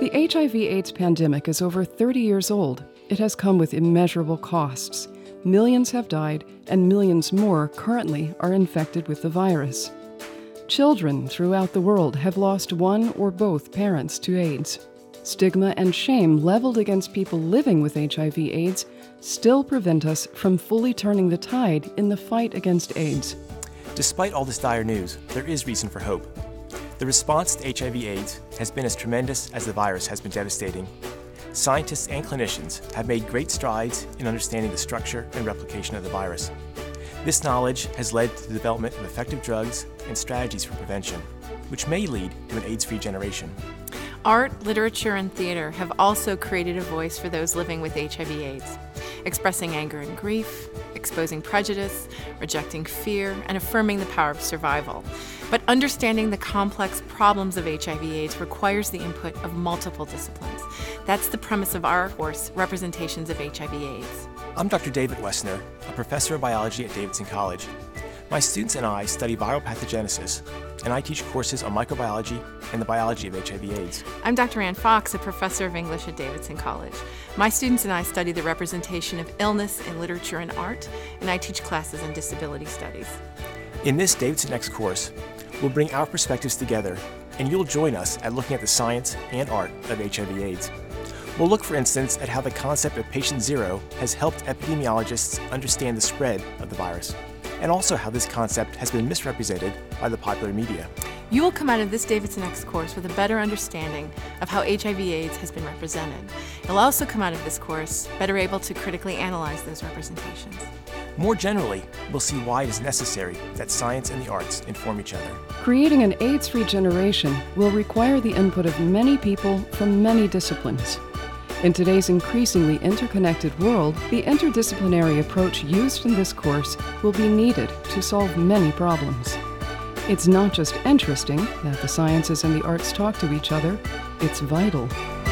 The HIV/AIDS pandemic is over 30 years old. It has come with immeasurable costs. Millions have died, and millions more currently are infected with the virus. Children throughout the world have lost one or both parents to AIDS. Stigma and shame leveled against people living with HIV/AIDS still prevent us from fully turning the tide in the fight against AIDS. Despite all this dire news, there is reason for hope. The response to HIV/AIDS has been as tremendous as the virus has been devastating. Scientists and clinicians have made great strides in understanding the structure and replication of the virus. This knowledge has led to the development of effective drugs and strategies for prevention, which may lead to an AIDS-free generation. Art, literature, and theater have also created a voice for those living with HIV/AIDS, expressing anger and grief, exposing prejudice, rejecting fear, and affirming the power of survival. But understanding the complex problems of HIV/AIDS requires the input of multiple disciplines. That's the premise of our course, Representations of HIV/AIDS. I'm Dr. David Wessner, a professor of biology at Davidson College. My students and I study viral pathogenesis, and I teach courses on microbiology and the biology of HIV/AIDS. I'm Dr. Ann Fox, a professor of English at Davidson College. My students and I study the representation of illness in literature and art, and I teach classes in disability studies. In this DavidsonX course, we'll bring our perspectives together, and you'll join us at looking at the science and art of HIV/AIDS. We'll look, for instance, at how the concept of patient zero has helped epidemiologists understand the spread of the virus, and also how this concept has been misrepresented by the popular media. You will come out of this DavidsonX course with a better understanding of how HIV/AIDS has been represented. You'll also come out of this course better able to critically analyze those representations. More generally, we'll see why it is necessary that science and the arts inform each other. Creating an AIDS-free generation will require the input of many people from many disciplines. In today's increasingly interconnected world, the interdisciplinary approach used in this course will be needed to solve many problems. It's not just interesting that the sciences and the arts talk to each other, it's vital.